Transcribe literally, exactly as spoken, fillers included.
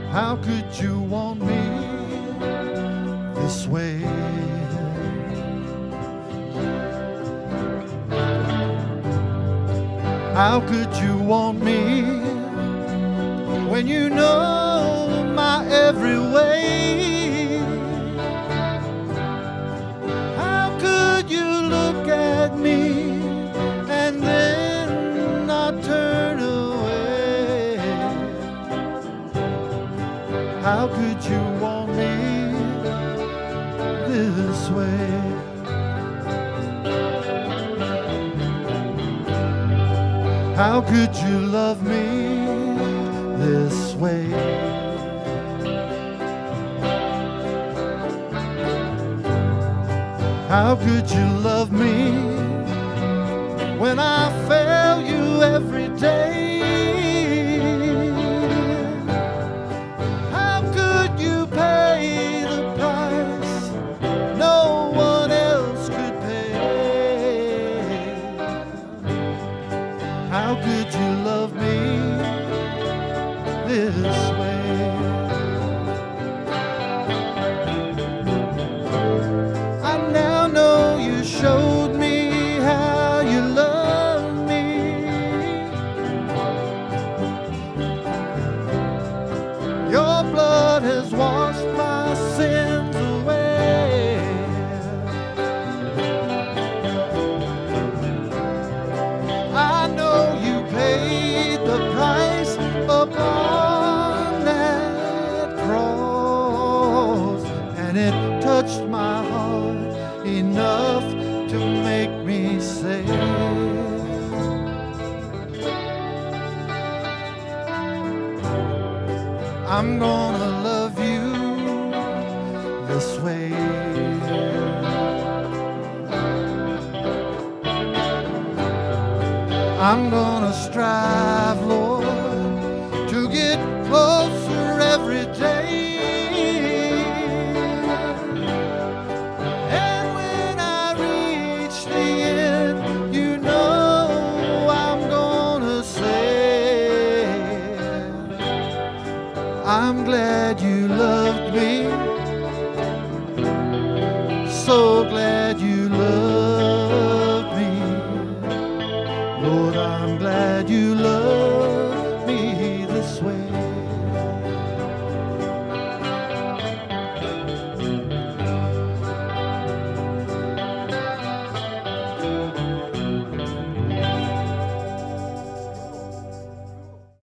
How could you want me this way? How could you want me when you know my every way? How could you look at me and then not turn away? How could you want me this way? How could you love me this way? How could you love me when I fail you every day? How could you pay the price no one else could pay? How could you love me this way? I now know you showed me how you love me. Your blood has washed my sins away. I know you paid the price upon that cross, and it touched my heart enough to make me say, I'm gonna love you this way. I'm gonna strive, Lord, to get closer every day. And when I reach the end, you know I'm gonna say, I'm glad you loved me, so glad